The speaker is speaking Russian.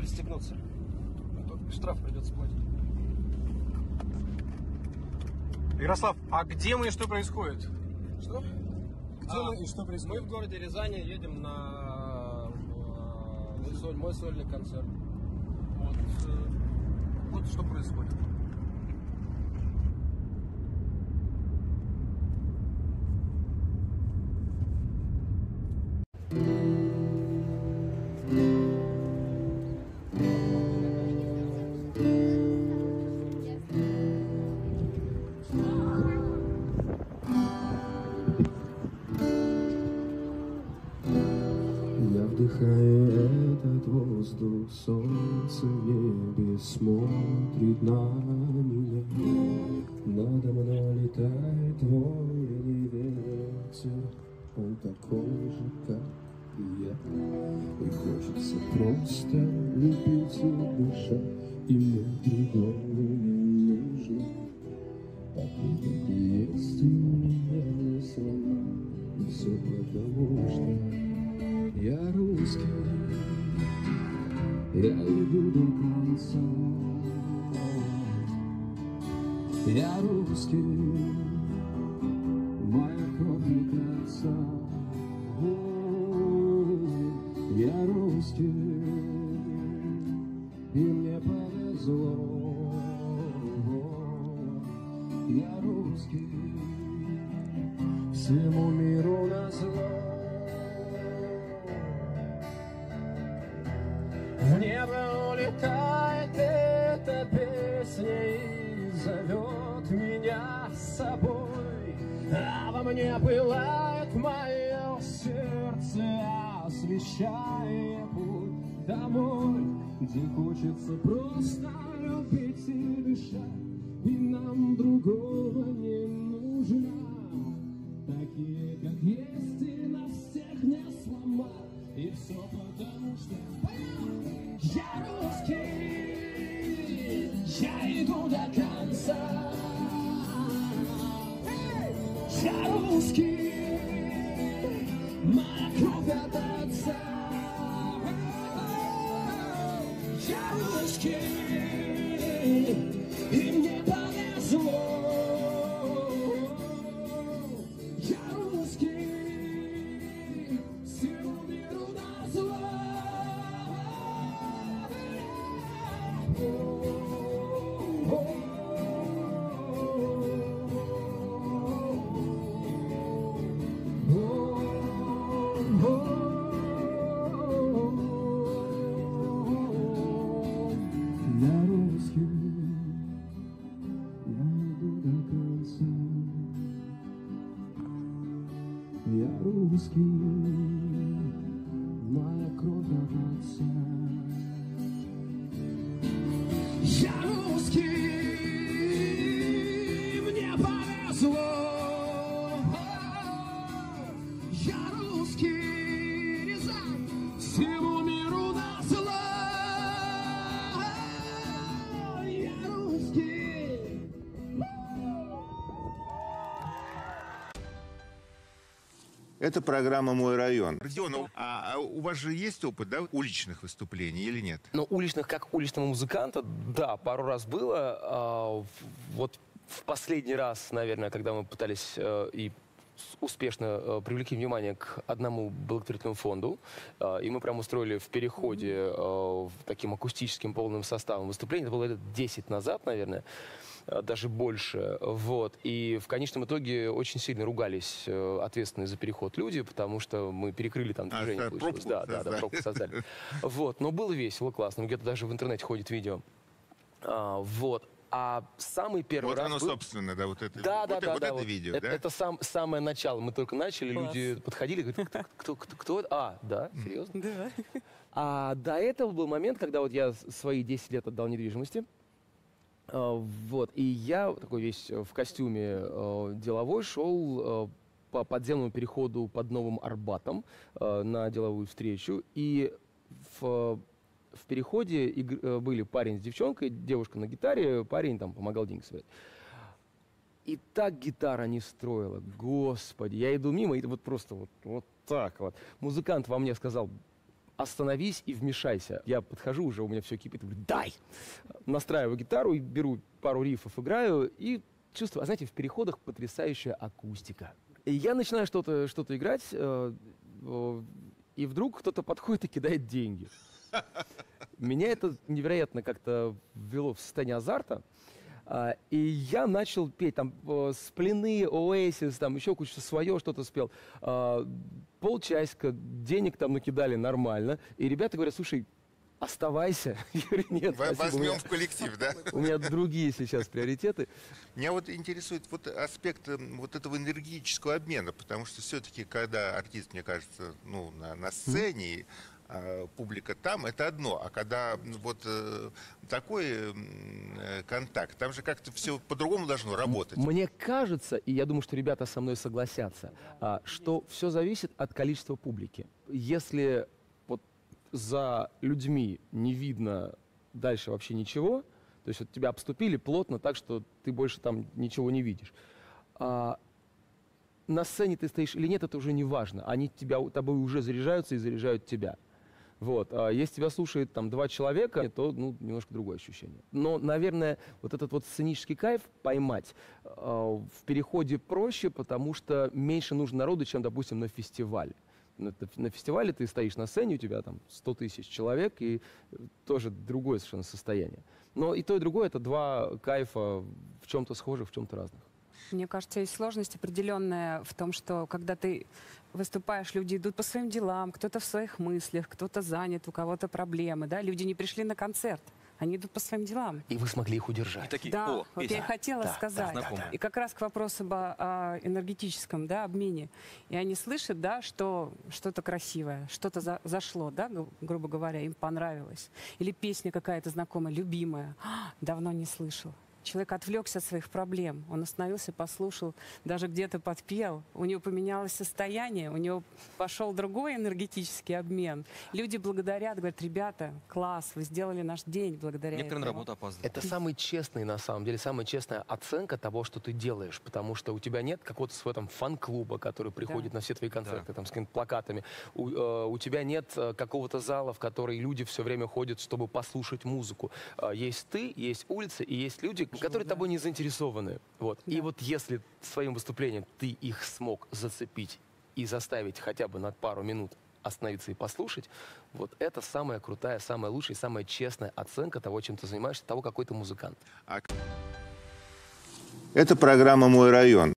пристегнуться. А то штраф придется платить. Ярослав, а где мы и что происходит? Что? Где мы и что происходит? Мы в городе Рязани едем на мой сольный концерт. Вот что происходит. Я вдыхаю этот воздух, солнце в небе смотрит на меня. Надо мной летает твой ветер, он такой же, как и я. И хочется просто любить и дышать, и мне другого не нужно. Покуда есть ты меня не сломал, и все потому что я русский, я иду до конца. Я русский, моя кровь льется. Я русский, и мне повезло. Я русский, всему миру назло. В небо улетает эта песня и зовет меня с собой, а во мне пылает мое сердце, освещая путь домой, где хочется просто любить и дышать, и нам другого не нужно. Такие, как есть, и нас всех не сломать, и все потому что я русский, я иду до конца. Я русский, моя кровь от отца. Я русский, и мне повезло. Я русский, всему миру назло. Я русский, я иду до конца. Я русский, моя кровь от отца. Я русский, мне повезло. Я русский, Рязань, всему миру назло. Я русский. Это программа «Мой район». Родион, а у вас же есть опыт, да, уличных выступлений или нет? Ну, уличных, как уличного музыканта, да, пару раз было. Вот в последний раз, наверное, когда мы пытались и успешно привлекли внимание к одному благотворительному фонду, и мы прям устроили в Переходе таким акустическим полным составом выступление. Это было лет 10 назад, наверное, даже больше. Вот. И в конечном итоге очень сильно ругались ответственные за Переход люди, потому что мы перекрыли там движение. Да, пробку создали. Вот. Но было весело, классно. Где-то даже в интернете ходит видео. Вот. А самый первый раз оно, был... собственно, да, вот это, это видео, да? Это самое начало. Мы только начали, Класс. люди подходили, говорят, кто? А, да, серьезно? Да. А до этого был момент, когда вот я свои 10 лет отдал недвижимости. Вот, и я такой весь в костюме деловой шел по подземному переходу под Новым Арбатом на деловую встречу. И в Переходе были парень с девчонкой, девушка на гитаре, парень там помогал деньги собирать. И так гитара не строила, господи. Я иду мимо, и вот просто вот так вот. Музыкант во мне сказал: остановись и вмешайся. Я подхожу, уже у меня все кипит, говорю, дай! Настраиваю гитару, и беру пару рифов, играю, и чувствую, знаете, в переходах потрясающая акустика. И я начинаю что-то играть, и вдруг кто-то подходит и кидает деньги. Меня это невероятно как-то ввело в состояние азарта. И я начал петь, там, Сплины, Оэсис, там, еще куча свое, что-то спел. Полчасика, денег там накидали нормально. И ребята говорят, слушай, оставайся. Я говорю, нет, спасибо, Возьмем в коллектив, да? у меня другие сейчас приоритеты. Меня вот интересует вот аспект вот этого энергетического обмена, потому что все-таки, когда артист, мне кажется, ну, на сцене, публика там, это одно, а когда вот такой контакт, там же как-то все по-другому должно работать. Мне кажется, и я думаю, что ребята со мной согласятся, что все зависит от количества публики. Если вот за людьми не видно дальше вообще ничего, то есть вот тебя обступили плотно так, что ты больше там ничего не видишь. На сцене ты стоишь или нет, это уже не важно. Они тобой уже заряжаются и заряжают тебя. Вот. Если тебя слушает там 2 человека, то ну, немножко другое ощущение. Но, наверное, вот этот вот сценический кайф поймать в переходе проще, потому что меньше нужно народу, чем, допустим, на фестивале. На фестивале ты стоишь на сцене, у тебя там 100 тысяч человек, и тоже другое совершенно состояние. Но и то, и другое — это 2 кайфа, в чем-то схожих, в чем-то разных. Мне кажется, есть сложность определенная в том, что когда ты выступаешь, люди идут по своим делам, кто-то в своих мыслях, кто-то занят, у кого-то проблемы, да, люди не пришли на концерт, они идут по своим делам. И вы смогли их удержать. Такие, Да, о, вот песня. я и хотела сказать. знакомая. И как раз к вопросу о энергетическом, да, обмене. И они слышат, да, что что-то красивое, что-то зашло, да, грубо говоря, им понравилось. Или песня какая-то знакомая, любимая, давно не слышал. Человек отвлекся от своих проблем, он остановился, послушал, даже где-то подпел, у него поменялось состояние, у него пошел другой энергетический обмен. Люди благодарят, говорят, ребята, класс, вы сделали наш день благодаря Некоторые на этому. работу опаздывают. Это самый честный, на самом деле, самая честная оценка того, что ты делаешь, потому что у тебя нет какого-то своего там фан-клуба, который приходит на все твои концерты, там, с какими-то плакатами. У тебя нет какого-то зала, в который люди все время ходят, чтобы послушать музыку. Есть ты, есть улица и есть люди, которые тобой не заинтересованы. Вот. И вот если своим выступлением ты их смог зацепить и заставить хотя бы на пару минут остановиться и послушать, вот это самая крутая, самая лучшая, самая честная оценка того, чем ты занимаешься, того, какой ты музыкант. Это программа «Мой район».